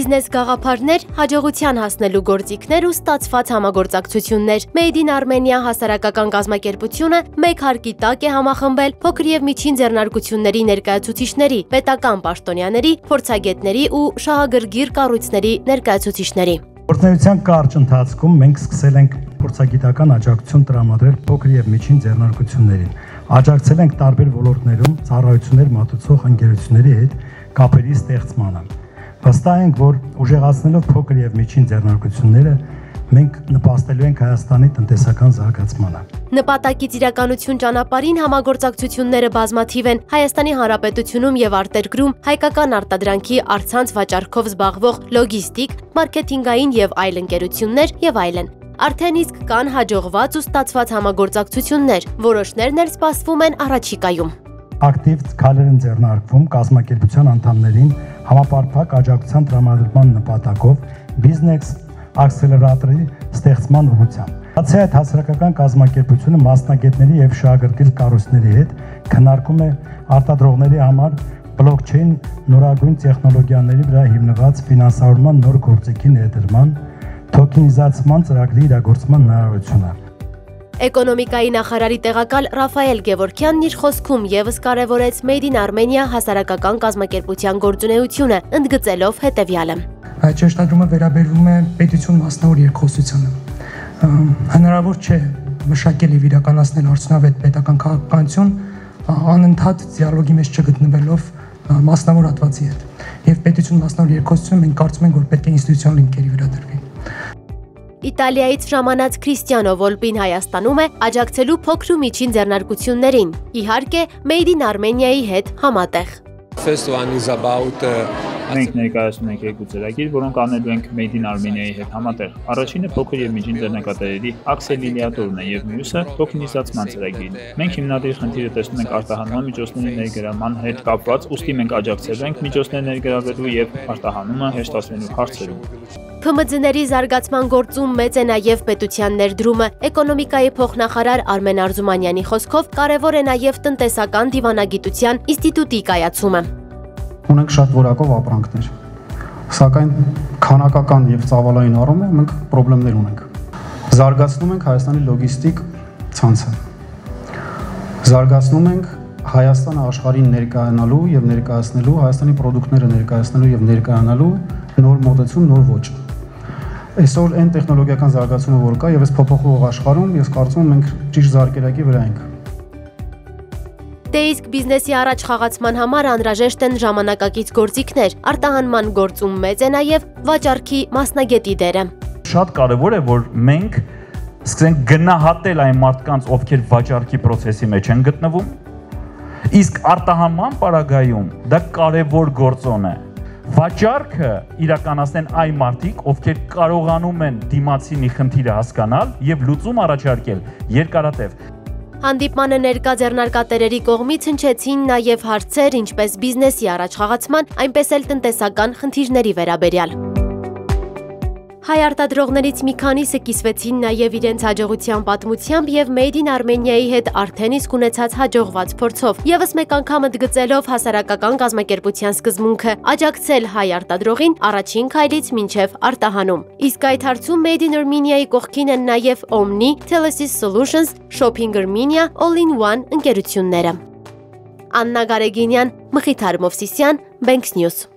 Բիզնես գաղափարներ, հաջողության հասնելու գործիքներ ու ստացված համագործակցություններ։ Made in Armenia հասարակական կազմակերպությունը մեկ հարկի տակ է համախմբել փոքր և միջին ձեռնարկությունների ներկայացուցիչների, պետական պաշտոնյաների, փորձագետների ու շահագրգիռ կառույցների ներկայացուցիչների։ Գործունեության կարճ ընթացքում մենք սկսել ենք փորձագիտական աջակցություն տրամադրել փոքր և միջին ձեռնարկություններին։ Աջակցել ենք տարբեր ոլորտներում ծառայություններ մատուցող ընկերությունների հետ կապերի ստեղծմանը։ Վստահ ենք, որ ուժեղացնելով փոքր և միջին ձեռնարկությունները մենք նպաստելու ենք Հայաստանի տնտեսական զարգացմանը։ Նպատակից իրականություն ճանապարհին համագործակցությունները բազմաթիվ են Հայաստանի Հանրապետությունում և արտերկրում հայկական արտադրանքի առցանց վաճառքով զբաղվող լոգիստիկ, մարքեթինգային և այլ ընկերություններ և այլն։ Արդեն իսկ կան հաջողված ու ստացված համագործակցություններ, որոշներն էլ սպասվում են առաջիկայում։ Ակտիվ քայլեր են ձեռնարկվում կազմակերպության անդամներին համապարփակ աջակցության տրամադրման նպատակով բիզնես աքսելերատորի ստեղծման ուղղությամբ։ Բացի այդ, հասարակական կազմակերպությունը մասնագետների և շահագրգիռ կառույցների հետ քննարկում է արտադրողների համար բլոկչեյն նորագույն տեխնոլոգիաների վրա հիմնված ֆինանսավորման նոր գործիքի ներդրման, թոքենիզացման ծրագրի իրագործման հնարավորությունը։ Էկոնոմիկայի նախարարի տեղակալ Ռաֆայել Գևորգյանն իր խոսքում ևս կարևորեց Made in Armenia հասարակական կազմակերպության գործունեությունը, ընդգծելով հետևյալը։ Այդ շեշտադրումը վերաբերվում է պետություն մասնավոր երկխոսությանը։ Հնարավոր չէ մշակել և իրականացնել արդյունավետ պետական քաղաքականություն անընդհատ դիալոգի մեջ չգտնվելով մասնավոր հատվածի հետ։ Եվ պետություն մասնավոր երկխոսությունը մենք կարծում ենք, որ պետք է ինստիտուցիոնալ հիմքերի վրա դրվի։ Իտալիայից ժամանած Քրիստիանո Վոլպին Հայաստանում է աջակցելու փոքր ու միջին ձեռնարկություններին, իհարկե Made in Armenia-ի հետ համատեղ։ Մենք ներկայացնում ենք երկու ծրագիր, որոնք անելու ենք Made in Armenia-ի հետ համատեղ։ Առաջինը փոքր և միջին ձեռնարկատերերի աքսելերատորն է և մյուսը թոքենիզացման ծրագիրն է։ Մենք հիմնադիր խնդիրը տեսնում ենք արտահանման միջոցների ներգրավման հետ կապված, ուստի մենք աջակցել ենք միջոցներ ներգրավելու և արտահանումը հեշտացնելու հարցերում։ ՓՄՁ-ների զարգացման գործում մեծ է նաև պետության ներդրումը։ Էկոնոմիկայի փոխնախարար Արմեն Արզումանյանի խոսքով կարևոր է նաև տնտեսական դիվանագիտության ինստիտուտի կայացումը։ Ունենք շատ որակով ապրանքներ, սակայն քանակական և ծավալային առումով մենք խնդիրներ ունենք։ Զարգացնում ենք Հայաստանի լոգիստիկ ցանցը։ Զարգացնում ենք Հայաստանը աշխարհին ներկայանալու և ներկայացնելու, Հայաստանի պրոդուկտները ներկայացնելու և ներկայանալու նոր մոտեցում, նոր ոճ։ Այսօր այն տեխնոլոգիական զարգացումը, որ կա, եւ այս փոփոխվող աշխարհում, ես կարծում եմ մենք ճիշտ զարգերակի վրա ենք։ Դե իսկ բիզնեսի առաջ խաղացման համար անհրաժեշտ են ժամանակակից գործիքներ, արտահանման գործում մեծ է նաև վաճառքի մասնագետի դերը։ Շատ կարևոր է, որ մենք սկսենք գնահատել այն մարդկանց, ովքեր վաճառքի process-ի մեջ են գտնվում, իսկ արտահանման պարագայում դա կարևոր գործոն է։ Վաճառքը իրականացնեն այն մարդիկ, ովքեր կարողանում են դիմացի մի խնդիրը հասկանալ և լուծում առաջարկել երկարատև։ Հանդիպմանը ներկա ձեռնարկատերերի կողմից հնչեցին նաև հարցեր ինչպես բիզնեսի առաջխաղացման, այնպես էլ տնտեսական խնդիրների վերաբերյալ։ Հայ արտադրողներից մի քանիսը կիսվեցին նաև իրենց հաջողության պատմությամբ և Made in Armenia-ի հետ արդեն իսկ ունեցած հաջողված փորձով, ևս մեկ անգամ ընդգծելով հասարակական կազմակերպության սկզբունքը, աջակցել հայ արտադրողին առաջին քայլից մինչև արտահանում։ Իսկ այդ հարցում Made in Armenia-ի կողքին են նաև Omni, Telesis Solutions, Shopping Armenia, All-in-One ընկերությունները։ Աննա Գարեգինյան, Մխիթար Մովսիսյան, Banks News։